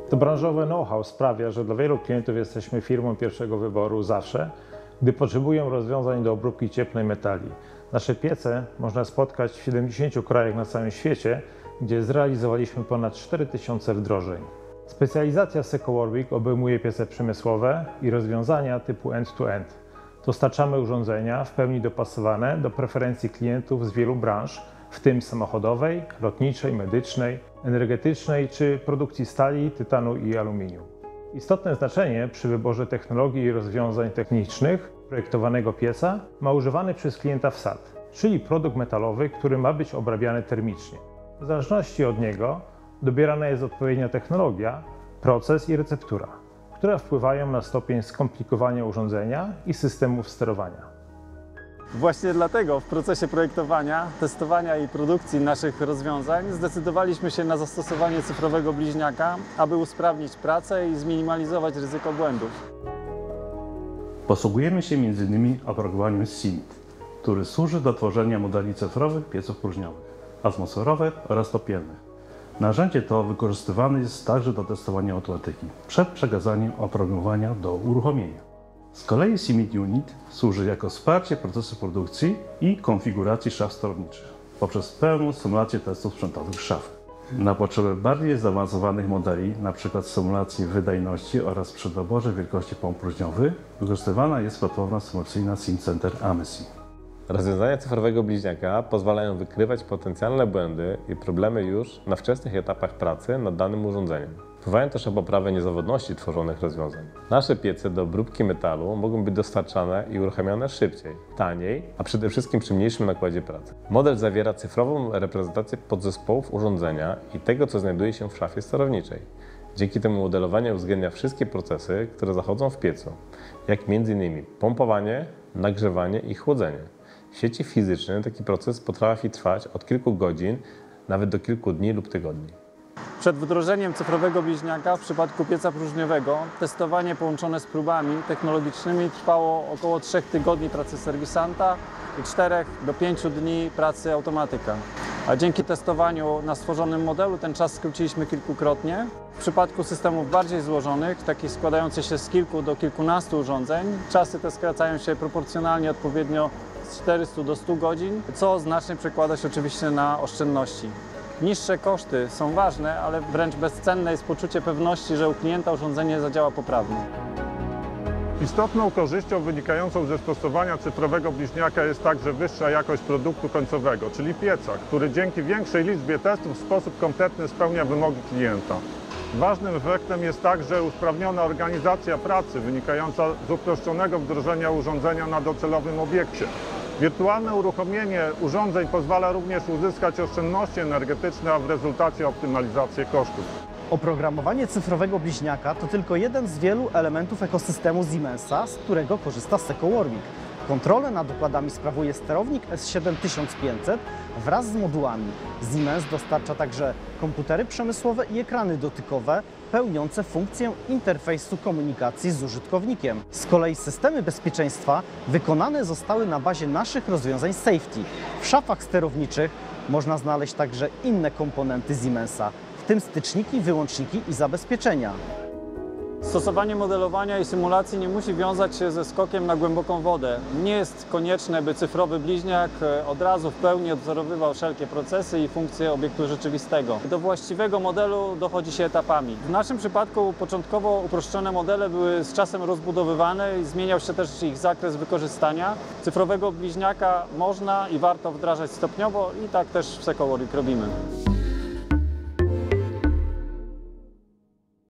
To branżowe know-how sprawia, że dla wielu klientów jesteśmy firmą pierwszego wyboru zawsze, gdy potrzebują rozwiązań do obróbki cieplnej metali. Nasze piece można spotkać w 70 krajach na całym świecie, gdzie zrealizowaliśmy ponad 4000 wdrożeń. Specjalizacja Seco Warwick obejmuje piece przemysłowe i rozwiązania typu end-to-end. Dostarczamy urządzenia w pełni dopasowane do preferencji klientów z wielu branż, w tym samochodowej, lotniczej, medycznej, energetycznej czy produkcji stali, tytanu i aluminium. Istotne znaczenie przy wyborze technologii i rozwiązań technicznych projektowanego pieca ma używany przez klienta wsad, czyli produkt metalowy, który ma być obrabiany termicznie. W zależności od niego dobierana jest odpowiednia technologia, proces i receptura, które wpływają na stopień skomplikowania urządzenia i systemów sterowania. Właśnie dlatego w procesie projektowania, testowania i produkcji naszych rozwiązań zdecydowaliśmy się na zastosowanie cyfrowego bliźniaka, aby usprawnić pracę i zminimalizować ryzyko błędów. Posługujemy się m.in. oprogramowaniem SIMT, który służy do tworzenia modeli cyfrowych pieców próżniowych, atmosferowych oraz topielnych. Narzędzie to wykorzystywane jest także do testowania automatyki przed przekazaniem oprogramowania do uruchomienia. Z kolei SIMT Unit służy jako wsparcie procesu produkcji i konfiguracji szaf sterowniczych poprzez pełną symulację testów sprzętowych szaf. Na potrzeby bardziej zaawansowanych modeli, np. symulacji wydajności oraz przy doborze wielkości pomp próżniowych, wykorzystywana jest platforma symulacyjna SimCenter AMESI. Rozwiązania cyfrowego bliźniaka pozwalają wykrywać potencjalne błędy i problemy już na wczesnych etapach pracy nad danym urządzeniem. Wpływają też na poprawę niezawodności tworzonych rozwiązań. Nasze piece do obróbki metalu mogą być dostarczane i uruchamiane szybciej, taniej, a przede wszystkim przy mniejszym nakładzie pracy. Model zawiera cyfrową reprezentację podzespołów urządzenia i tego, co znajduje się w szafie sterowniczej. Dzięki temu modelowanie uwzględnia wszystkie procesy, które zachodzą w piecu, jak m.in. pompowanie, nagrzewanie i chłodzenie. W sieci fizycznej taki proces potrafi trwać od kilku godzin, nawet do kilku dni lub tygodni. Przed wdrożeniem cyfrowego bliźniaka w przypadku pieca próżniowego testowanie połączone z próbami technologicznymi trwało około 3 tygodni pracy serwisanta i 4 do 5 dni pracy automatyka. A dzięki testowaniu na stworzonym modelu ten czas skróciliśmy kilkukrotnie. W przypadku systemów bardziej złożonych, takich składających się z kilku do kilkunastu urządzeń, czasy te skracają się proporcjonalnie odpowiednio z 400 do 100 godzin, co znacznie przekłada się oczywiście na oszczędności. Niższe koszty są ważne, ale wręcz bezcenne jest poczucie pewności, że u klienta urządzenie zadziała poprawnie. Istotną korzyścią wynikającą ze stosowania cyfrowego bliźniaka jest także wyższa jakość produktu końcowego, czyli pieca, który dzięki większej liczbie testów w sposób kompletny spełnia wymogi klienta. Ważnym efektem jest także usprawniona organizacja pracy wynikająca z uproszczonego wdrożenia urządzenia na docelowym obiekcie. Wirtualne uruchomienie urządzeń pozwala również uzyskać oszczędności energetyczne, a w rezultacie optymalizację kosztów. Oprogramowanie cyfrowego bliźniaka to tylko jeden z wielu elementów ekosystemu Siemensa, z którego korzysta Seco Warwick. Kontrolę nad układami sprawuje sterownik S7500 wraz z modułami. Siemens dostarcza także komputery przemysłowe i ekrany dotykowe pełniące funkcję interfejsu komunikacji z użytkownikiem. Z kolei systemy bezpieczeństwa wykonane zostały na bazie naszych rozwiązań safety. W szafach sterowniczych można znaleźć także inne komponenty Siemensa, w tym styczniki, wyłączniki i zabezpieczenia. Stosowanie modelowania i symulacji nie musi wiązać się ze skokiem na głęboką wodę. Nie jest konieczne, by cyfrowy bliźniak od razu w pełni odwzorowywał wszelkie procesy i funkcje obiektu rzeczywistego. Do właściwego modelu dochodzi się etapami. W naszym przypadku początkowo uproszczone modele były z czasem rozbudowywane i zmieniał się też ich zakres wykorzystania. Cyfrowego bliźniaka można i warto wdrażać stopniowo i tak też w Seco Warwick robimy.